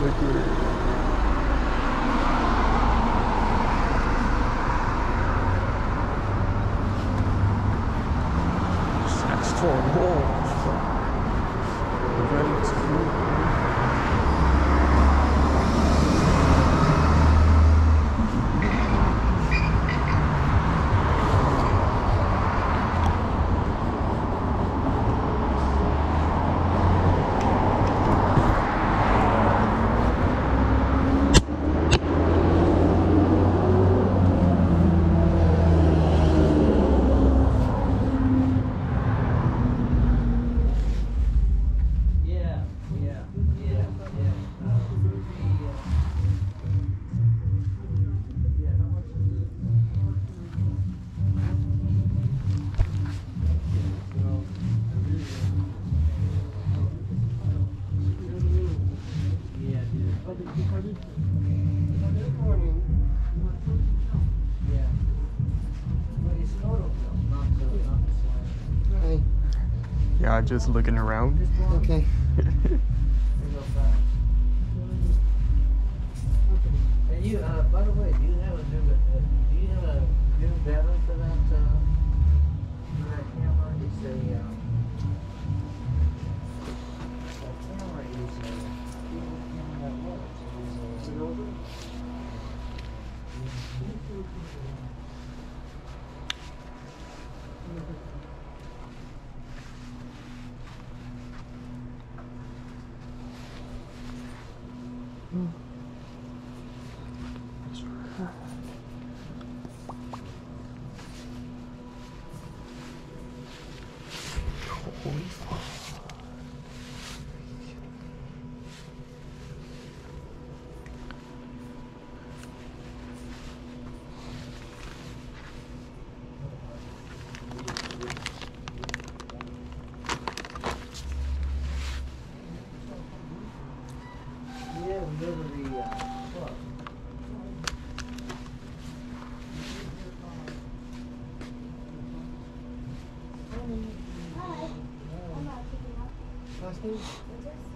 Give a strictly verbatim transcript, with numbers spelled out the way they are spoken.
That's for more. Very cool. Yeah, just looking around. Okay. And you, uh, by the way, do you have a new, uh, do you have a new battery for that, uh, for that camera? It's a, um, that camera is a, that works. Is it over? Yeah, we go to the, uh, club. Last name?